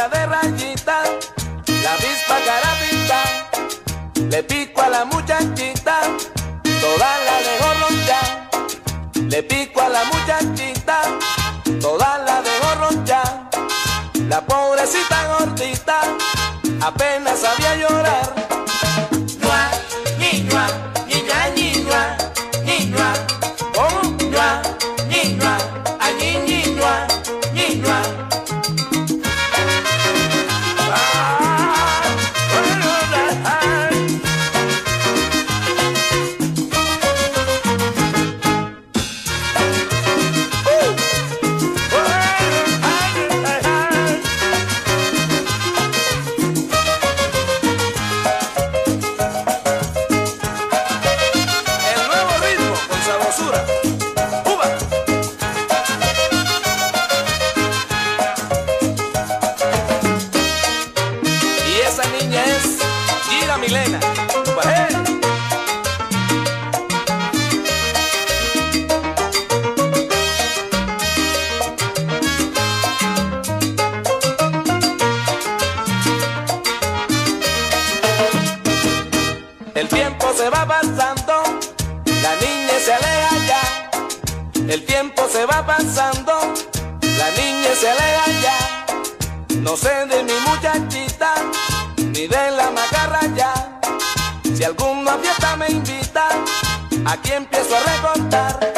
toalla de rayita, la avispa carapita, le pico a la muchachita, toda la dejo ronchar. Le pico a la muchachita, toda la dejo ronchar. La pobrecita gordita apenas sabía llorar. Ñua, ñiñua, ñiña, ñiñua, ñiñua. ¿Cómo? Ñua, ñiñua, añi, ñiñua, ñiñua. Esa niña es Gira Milena. El tiempo se va pasando, la niña se aleja ya. El tiempo se va pasando, la niña se aleja ya. No sé de mi muchachita, ni de la macarra ya. Si alguna fiesta me invita, aquí empiezo a recortar.